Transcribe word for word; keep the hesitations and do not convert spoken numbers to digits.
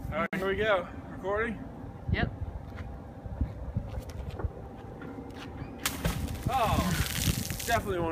All right, here we go. Recording? Yep. Oh, definitely one.